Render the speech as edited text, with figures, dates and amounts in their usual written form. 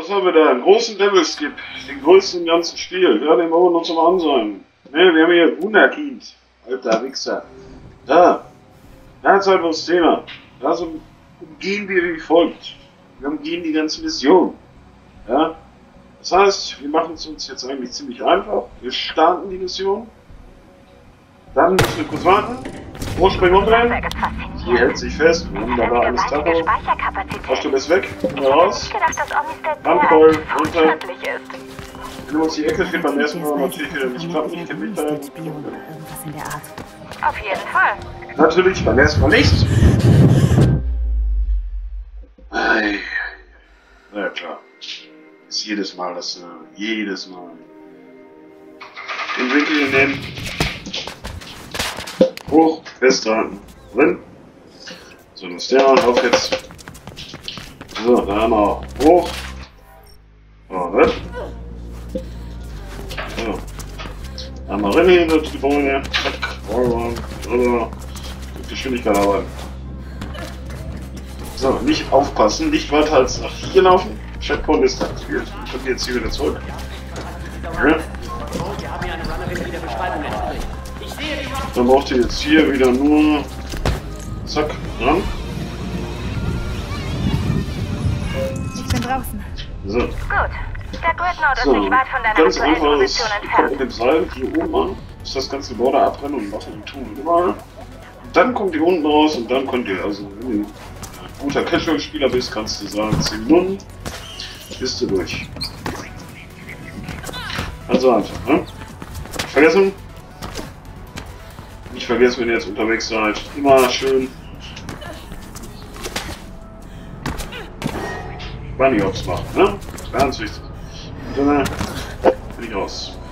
Was haben wir da? Einen großen Devil Skip. Den größten im ganzen Spiel. Ja, den wollen wir noch zum Ansehen. Ne, wir haben hier Wunderkind. Alter Wichser. Da. Ganz einfaches Thema. Da so umgehen wir wie folgt. Wir umgehen die ganze Mission. Ja. Das heißt, wir machen es uns jetzt eigentlich ziemlich einfach. Wir starten die Mission. Dann müssen wir kurz warten. Hochspringen umdrehen. Sie hält sich fest. Wunderbar, alles Tacho. Fahrstuhl ist weg. Wieder raus. Landcoil runter. Wenn uns die Ecke steht beim ersten Mal natürlich wieder nicht klappen. Ich kenne mich da. Auf jeden Fall. Natürlich, beim ersten Mal nicht. Ei. Na ja, klar. Ist jedes Mal das, jedes Mal. Den Winkel nehmen. Hoch, festhalten. Drin. So, das ist der mal auf jetzt. So, da haben wir hoch. So, drin. So. Einmal rein hier in das Gebäude. Zack. Drüber. Mit Geschwindigkeit arbeiten. So, nicht aufpassen. Nicht weiter als nach hier laufen. Checkpoint ist aktiviert. Wir können jetzt hier wieder zurück. Ja. Dann braucht ihr jetzt hier wieder nur zack, dran. Ich bin draußen. So. Gut. Der Gridnode So, ist nicht weit von deiner ganz aktuellen einfach ist, Position ihr kommt mit entfernt. dem Seil hier oben an, muss das ganze Gebäude abbrennen und Wasser und tun überall. Und dann kommt ihr unten raus und dann könnt ihr, also wenn du ein guter Casual-Spieler bist, kannst du sagen, 10 Minuten bist du durch. Also einfach, ne? Nicht vergessen. Nicht vergessen, wenn ihr jetzt unterwegs seid, immer schön Bunny Hops machen, ne? Ganz wichtig. Und dann bin ich raus.